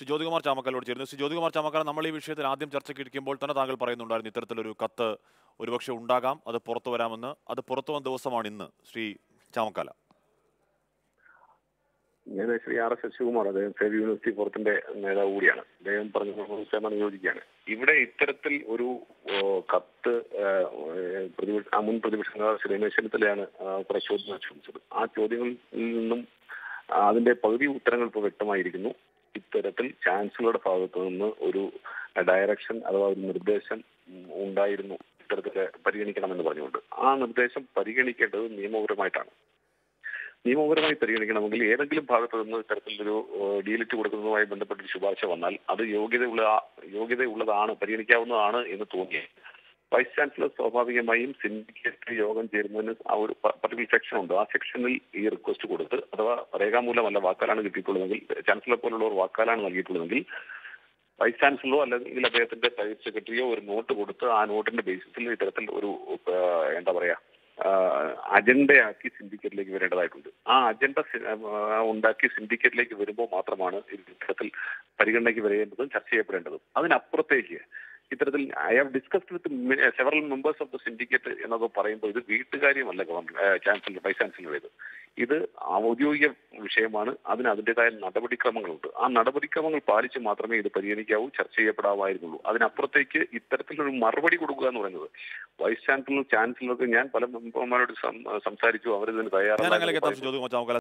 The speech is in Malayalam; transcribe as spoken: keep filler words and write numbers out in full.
ശ്രീ ജ്യോതികുമാർ ചാമക്കാലോട് ചേരുന്നു. ശ്രീ ജ്യോതികുമാർ ചാമക്കാല, നമ്മൾ ഈ വിഷയത്തിൽ ആദ്യം ചർച്ചയ്ക്ക് ഇരിക്കുമ്പോൾ തന്നെ താങ്കൾ പറയുന്നുണ്ടായിരുന്നു ഇത്തരത്തിലൊരു കത്ത് ഒരുപക്ഷെ ഉണ്ടാകാം, അത് പുറത്തു വരാമെന്ന്. അത് പുറത്തു വന്ന ദിവസമാണ് ഇന്ന്. ശ്രീ ചാമക്കാല, ഞാൻ ശ്രീ ആർ എസ് ശശികുമാർ, അദ്ദേഹം സേവ് യൂണിവേഴ്സിറ്റി പുറത്തിന്റെ നേതാവ് കൂടിയാണ്. അദ്ദേഹം പറഞ്ഞ യോജിക്കുകയാണ്. ഇവിടെ ഇത്തരത്തിൽ ഒരു കത്ത് പ്രതിപക്ഷ മുൻ പ്രതിപക്ഷ നേതാവ് ശ്രീ രമേശ് ചെന്നിത്തലയാണ് കുറെ ചോദ്യങ്ങൾ ചോദിച്ചത്. ആ ചോദ്യങ്ങളിൽ നിന്നും അതിന്റെ പകുതി ഉത്തരങ്ങൾ ഇപ്പോൾ വ്യക്തമായിരിക്കുന്നു. ഇത്തരത്തിൽ ചാൻസലറുടെ ഭാഗത്തു നിന്ന് ഒരു ഡയറക്ഷൻ അഥവാ ഒരു നിർദ്ദേശം ഉണ്ടായിരുന്നു ഇത്തരത്തിൽ പരിഗണിക്കണമെന്ന് പറഞ്ഞുകൊണ്ട്. ആ നിർദ്ദേശം പരിഗണിക്കേണ്ടത് നിയമപരമായിട്ടാണ്. നിയമപരമായി പരിഗണിക്കണമെങ്കിൽ ഏതെങ്കിലും ഭാഗത്തു നിന്ന് ഇത്തരത്തിലൊരു ഡീലിറ്റ് കൊടുക്കുന്നതുമായി ബന്ധപ്പെട്ട ശുപാർശ വന്നാൽ അത് യോഗ്യതയുള്ള യോഗ്യതയുള്ളതാണ്, പരിഗണിക്കാവുന്നതാണ് എന്ന് തോന്നിയത് വൈസ് ചാൻസലർ സ്വാഭാവികമായും സിൻഡിക്കേറ്റ് യോഗം ചേരുന്നതിന് ആ ഒരു പർട്ടിക്കുലർ സെക്ഷൻ ഉണ്ട്. ആ സെക്ഷനിൽ ഈ റിക്വസ്റ്റ് കൊടുത്ത്, അഥവാ രേഖാമൂലമല്ല വാക്കാലാണ് കിട്ടിയിട്ടുള്ളതെങ്കിൽ, ചാൻസലർ പോലുള്ളവർ വാക്കാലാണ് നൽകിയിട്ടുള്ളതെങ്കിൽ വൈസ് ചാൻസലറോ അല്ലെങ്കിൽ അദ്ദേഹത്തിന്റെ പ്രൈവറ്റ് സെക്രട്ടറിയോ ഒരു നോട്ട് കൊടുത്ത് ആ നോട്ടിന്റെ ബേസിസിൽ ഇത്തരത്തിൽ ഒരു എന്താ പറയാ അജണ്ടയാക്കി സിൻഡിക്കേറ്റിലേക്ക് വരേണ്ടതായിട്ടുണ്ട്. ആ അജണ്ട ഉണ്ടാക്കി സിൻഡിക്കേറ്റിലേക്ക് വരുമ്പോൾ മാത്രമാണ് ഇത്തരത്തിൽ പരിഗണനയ്ക്ക് വരേണ്ടതും ചർച്ച ചെയ്യപ്പെടേണ്ടതും. അതിനപ്പുറത്തേക്ക് ഇത്തരത്തിൽ I have discussed with several members of the syndicate എന്നൊക്കെ പറയുമ്പോൾ ഇത് വീട്ടുകാര്യമല്ല ചാൻസലർ വൈസ് ചാൻസലറുടേത്. ഇത് ഔദ്യോഗിക വിഷയമാണ്. അതിന് അതിൻ്റെതായ നടപടിക്രമങ്ങളുണ്ട്. ആ നടപടിക്രമങ്ങൾ പാലിച്ച് മാത്രമേ ഇത് പരിഗണിക്കാവൂ, ചർച്ച ചെയ്യപ്പെടാമായിരുന്നുള്ളൂ. അതിനപ്പുറത്തേക്ക് ഇത്തരത്തിലൊരു മറുപടി കൊടുക്കുക എന്ന് പറയുന്നത് വൈസ് ചാൻസലർ ചാൻസലർക്ക് ഞാൻ പല മെമ്പർമാരോട് സംസാരിച്ചു, അവരിതിന് തയ്യാറല്ല.